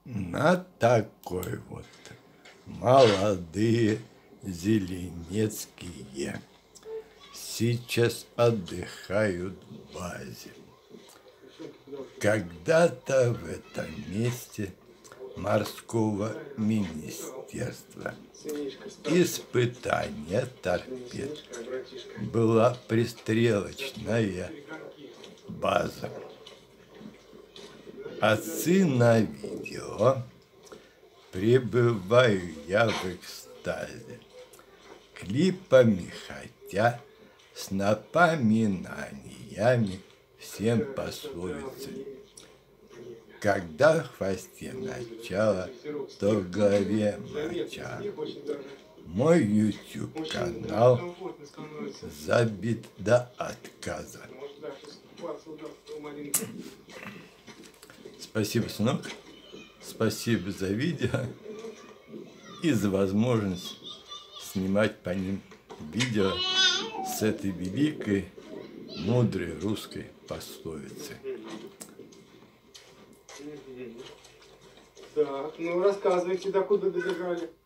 На такой вот молодые зеленецкие сейчас отдыхают в базе. Когда-то в этом месте морского министерства испытания торпед была пристрелочная база. Отцы на видео, пребываю я в экстазе, клипами хотя с напоминаниями всем пословицы. Когда в хвосте начало, то в голове моча. Мой YouTube канал забит до отказа. Спасибо, сынок. Спасибо за видео и за возможность снимать по ним видео с этой великой, мудрой русской пословицы. Так, ну рассказывайте, докуда добежали.